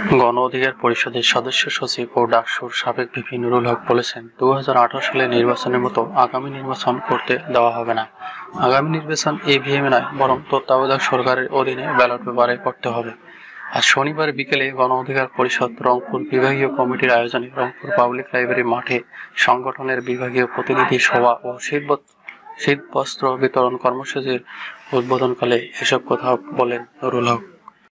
গণ অধিকার পরিষদের সদস্য সচিব ও ডাকসুর সাবেক ভিপি নুরুল হক বলেছেন, 2018 সালের নির্বাচনের মতো আগামী নির্বাচন করতে দেওয়া হবে না। আগামী নির্বাচন ইভিএমে নয়, বরং তত্ত্বাবধায়ক সরকারের অধীনে ব্যালট পেপারে করতে হবে। আজ শনিবার বিকেলে গণ অধিকার পরিষদ রংপুর বিভাগীয় কমিটির আয়োজনে রংপুর পাবলিক লাইব্রেরি মাঠে সংগঠনের বিভাগীয় প্রতিনিধি সভা ও শীতবস্ত্র বিতরণ কর্মসূচির উদ্বোধনকালে এসব কথা বলেন নুরুল হক।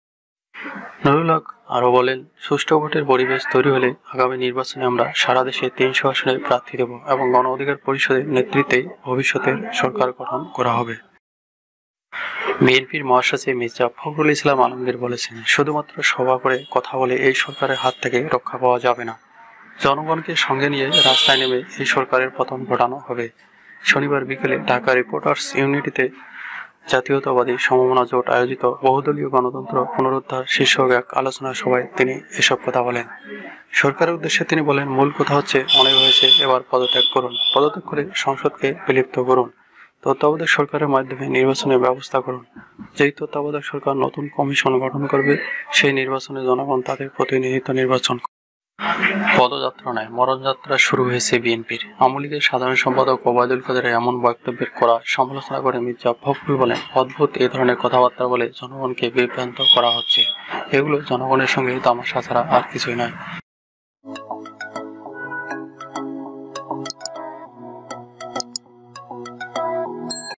আরও বলেন, সুষ্ঠু ভোটের পরিবেশ তৈরি হলে আগামী নির্বাচনে আমরা সারা দেশে 300 আসনে প্রার্থী দেব এবং গণ অধিকার পরিষদের নেতৃত্বে ভবিষ্যতের সরকার গঠন করা হবে। বিএনপির মহাসচিব মির্জা ফখরুল ইসলাম আলমগীর বলেছেন, শুধুমাত্র সভা করে কথা বলে এই সরকারের হাত থেকে রক্ষা পাওয়া যাবে না। জনগণকে সঙ্গে নিয়ে রাস্তায় নেমে এই সরকারের পতন ঘটানো হবে। শনিবার বিকেলে ঢাকা রিপোর্টার্স ইউনিটিতে জাতীয়তাবাদী সমমনা জোট আয়োজিত বহুদলীয় গণতন্ত্র পুনরুদ্ধার শীর্ষক এক আলোচনা সভায় তিনি এসব কথা বলেন। সরকারের উদ্দেশ্যে তিনি বলেন, মূল কথা হচ্ছে, অনেক হয়েছে, এবার পদত্যাগ করুন, পদত্যাগ করে সংসদকে বিলুপ্ত করুন, তত্ত্বাবধায়ক সরকারের মাধ্যমে নির্বাচনের ব্যবস্থা করুন। যেই তত্ত্বাবধায়ক সরকার নতুন কমিশন গঠন করবে, সেই নির্বাচনে জনগণ তাদের প্রতিনিধিত্ব নির্বাচন। পদযাত্রা নয়, মরণযাত্রা শুরু হয়েছে বিএনপির। আওয়ামী লীগের সাধারণ সম্পাদক ওবায়দুল কাদেরের এমন বক্তব্যের কড়া সমালোচনা করে মির্জা ফখরুল বলেন, অদ্ভুত এই ধরনের কথাবার্তা বলে জনগণকে বিভ্রান্ত করা হচ্ছে। এগুলো জনগণের সঙ্গে তামাশা ছাড়া আর কিছুই নয়।